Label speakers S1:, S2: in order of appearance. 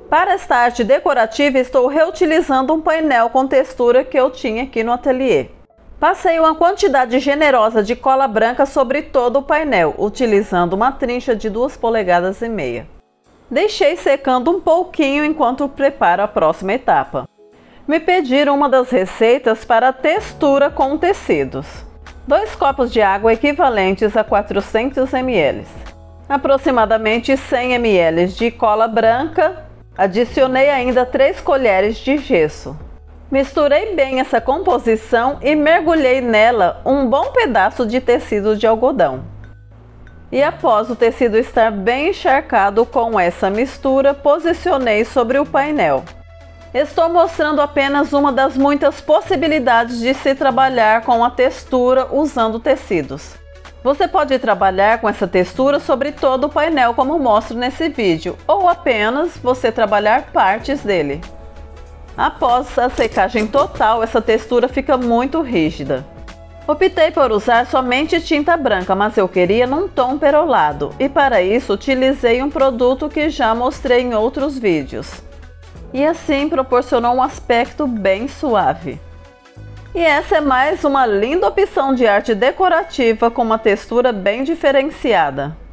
S1: Para esta arte decorativa, estou reutilizando um painel com textura que eu tinha aqui no ateliê. Passei uma quantidade generosa de cola branca sobre todo o painel, utilizando uma trincha de 2,5 polegadas. Deixei secando um pouquinho enquanto preparo a próxima etapa. Me pediram uma das receitas para textura com tecidos. 2 copos de água equivalentes a 400 ml. Aproximadamente 100 ml de cola branca. Adicionei ainda 3 colheres de gesso. Misturei bem essa composição e mergulhei nela um bom pedaço de tecido de algodão. E após o tecido estar bem encharcado com essa mistura, posicionei sobre o painel. Estou mostrando apenas uma das muitas possibilidades de se trabalhar com a textura usando tecidos. Você pode trabalhar com essa textura sobre todo o painel como mostro nesse vídeo, ou apenas você trabalhar partes dele. Após a secagem total, essa textura fica muito rígida. Optei por usar somente tinta branca, mas eu queria num tom perolado, e para isso utilizei um produto que já mostrei em outros vídeos. E assim proporcionou um aspecto bem suave. E essa é mais uma linda opção de arte decorativa com uma textura bem diferenciada.